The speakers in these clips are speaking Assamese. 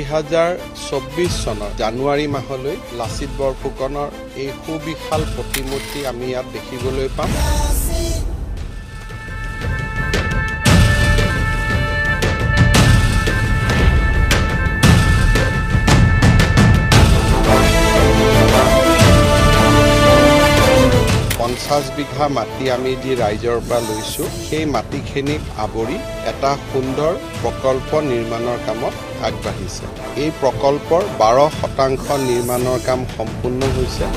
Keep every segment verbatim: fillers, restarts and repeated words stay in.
দুই হাজাৰ চৌব্বিছ চনৰ জানুৱাৰী মাহলৈ লাচিত বৰফুকনৰ এই সুবিশাল প্ৰতিমূৰ্তি আমি ইয়াত দেখিবলৈ পাম। পঞ্চাছ বিঘা মাটি আমি যি ৰাইজৰ পৰা লৈছোঁ, সেই মাটিখিনিক আৱৰি এটা সুন্দৰ প্ৰকল্প নিৰ্মাণৰ কামত আগবাঢ়িছে। এই প্ৰকল্পৰ বাৰ শতাংশ নিৰ্মাণৰ কাম সম্পূৰ্ণ হৈছে।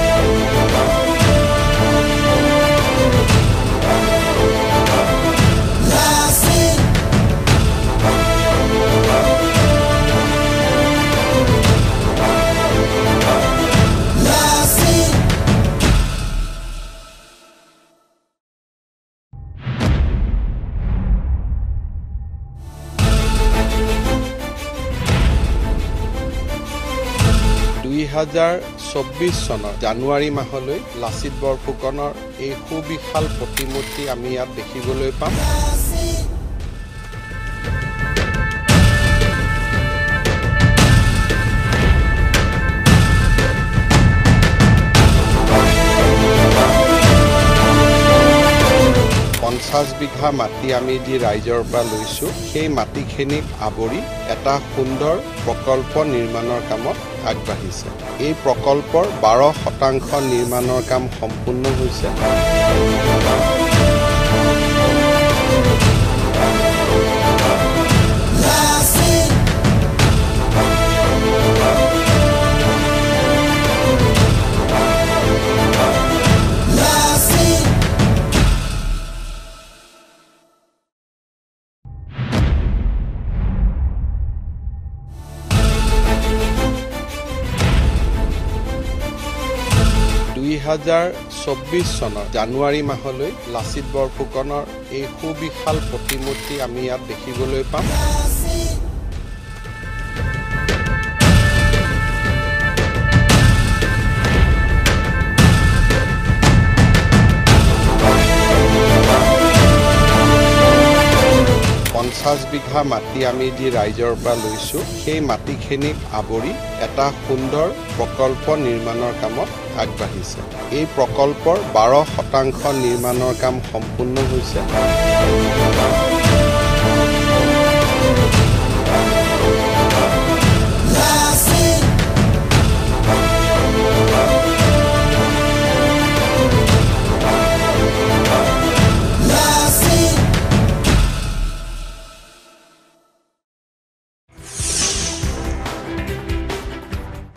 দুই হাজাৰ চৌব্বিছ চনৰ জানুৱাৰী মাহলৈ লাচিত বৰফুকনৰ এই সুবিশাল প্ৰতিমূৰ্তি আমি ইয়াত দেখিবলৈ পাম। পঞ্চাছ বিঘা মাটি আমি যি ৰাইজৰ পৰা লৈছোঁ, সেই মাটিখিনিক আৱৰি এটা সুন্দৰ প্ৰকল্প নিৰ্মাণৰ কামত আগবাঢ়িছে। এই প্ৰকল্পৰ বাৰ শতাংশ নিৰ্মাণৰ কাম সম্পূৰ্ণ হৈছে। দুই হাজাৰ চৌব্বিছ চনৰ জানুৱাৰী মাহলৈ লাচিত বৰফুকনৰ এই সুবিশাল প্ৰতিমূৰ্তি আমি ইয়াত দেখিবলৈ পাম। পঞ্চাছ বিঘা মাটি আমি যি ৰাইজৰ পৰা লৈছোঁ, সেই মাটিখিনিক আৱৰি এটা সুন্দৰ প্ৰকল্প নিৰ্মাণৰ কামত আগবাঢ়িছে। এই প্ৰকল্পৰ বাৰ শতাংশ নিৰ্মাণৰ কাম সম্পূৰ্ণ হৈছে।